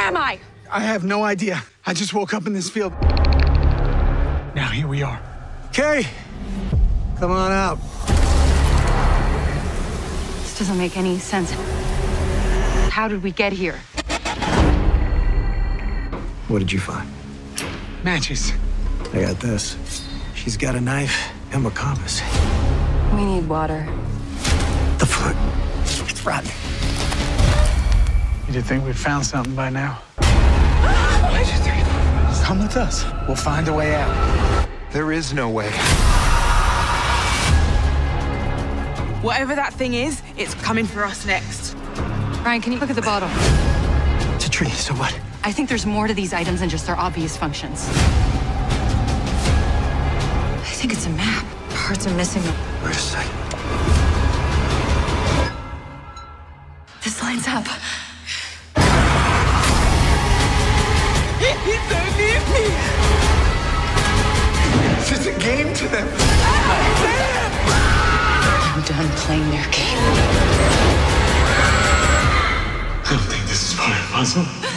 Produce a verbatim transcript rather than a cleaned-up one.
am I? I have no idea. I just woke up in this field. Now here we are. Kay, come on out. This doesn't make any sense. How did we get here? What did you find? Matches. I got this. She's got a knife and a compass. We need water. The flute. It's rotten. You'd think we'd found something by now. Come with us. We'll find a way out. There is no way. Whatever that thing is, it's coming for us next. Ryan, can you look at the bottle? It's a tree, so what? I think there's more to these items than just their obvious functions. I think it's a map. Parts are missing. Wait a second. This lines up. Don't leave me! It's just a game to them. I'm done playing their game. I don't think this is part of the puzzle.